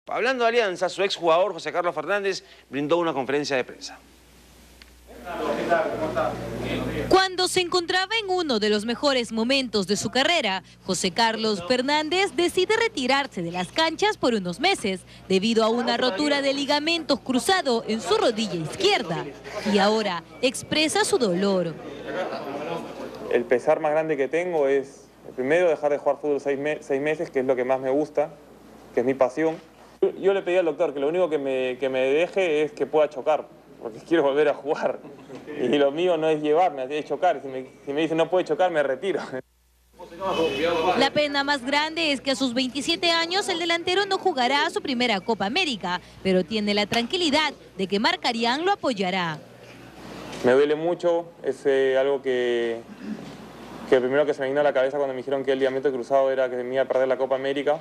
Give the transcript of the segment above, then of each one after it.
Hablando de Alianza, su exjugador José Carlos Fernández brindó una conferencia de prensa. Cuando se encontraba en uno de los mejores momentos de su carrera, José Carlos Fernández decide retirarse de las canchas por unos meses debido a una rotura de ligamentos cruzado en su rodilla izquierda y ahora expresa su dolor. El pesar más grande que tengo es, primero, dejar de jugar fútbol 6 meses, que es lo que más me gusta, que es mi pasión. Yo le pedí al doctor que lo único que me deje es que pueda chocar, porque quiero volver a jugar. Y lo mío no es llevarme, es chocar. Si me dicen no puede chocar, me retiro. La pena más grande es que a sus 27 años el delantero no jugará su primera Copa América, pero tiene la tranquilidad de que Marcarián lo apoyará. Me duele mucho, es algo que primero que se me vino a la cabeza cuando me dijeron que el ligamento cruzado era que me iba a perder la Copa América.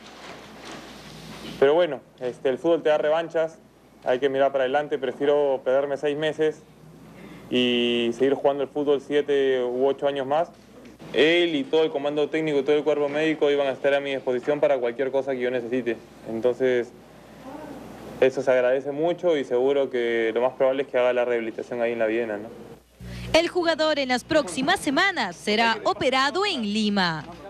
Pero bueno, el fútbol te da revanchas, hay que mirar para adelante, prefiero perderme 6 meses y seguir jugando el fútbol 7 u 8 años más. Él y todo el comando técnico y todo el cuerpo médico iban a estar a mi disposición para cualquier cosa que yo necesite. Entonces, eso se agradece mucho y seguro que lo más probable es que haga la rehabilitación ahí en la Viena, ¿no? El jugador en las próximas semanas será operado en Lima.